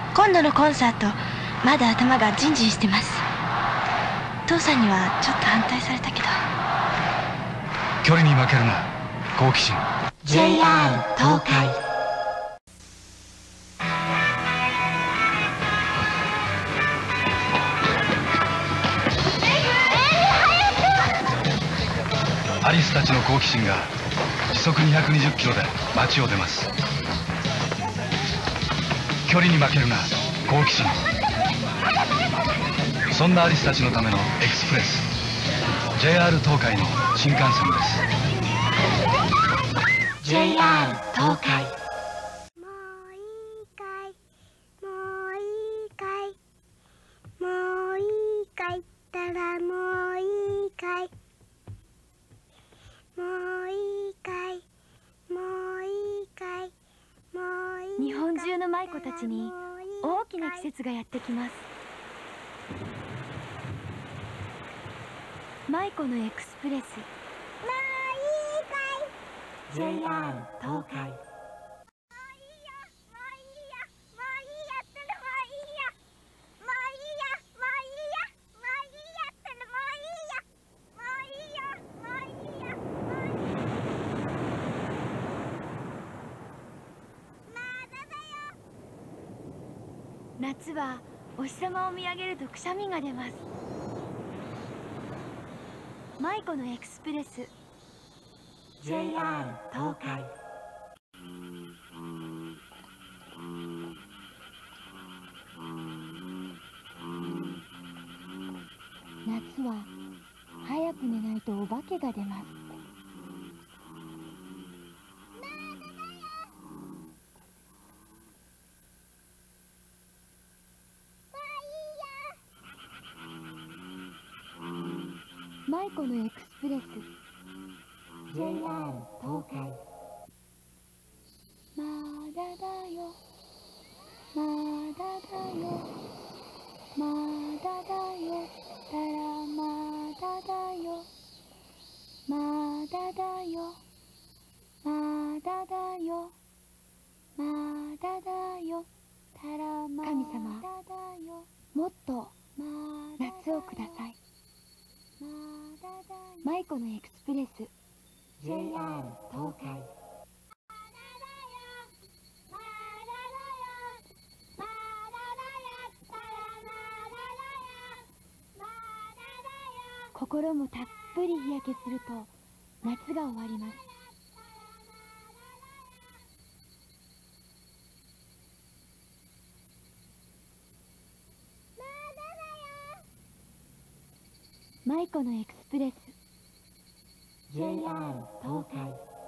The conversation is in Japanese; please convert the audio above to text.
今度のコンサート、まだ頭がジンジンしてます。父さんにはちょっと反対されたけど。 距離に負けるな、好奇心。 JR 東海。 アリスたちの好奇心が時速220キロで街を出ます。距離に負けるな、好奇心。そんなアリスたちのためのエクスプレス、 JR 東海の新幹線です。 JR 東海。 もういいかい、もういいかい、もういいかいったらもういいかい、もういいかい、もういいかい、もういいかい。 日本中の舞子たちに大きな季節がやってきます。舞子のエクスプレス、JR 東海。夏はお日様を見上げるとくしゃみが出ます。舞子のエクスプレス、 JR 東海。夏は早く寝ないとお化けが出ます。舞子のエクスプレス、 JR 東海。まだだよ、まだだよ、まだだよ、たらまだだよ、まだだよ、まだだよ、まだだよ、たらまだだよ。神様、もっと夏をください。舞子のエクスプレス、 JR 東海。心もたっぷり日焼けすると夏が終わります。舞子のエクスプレス、 JR 東海。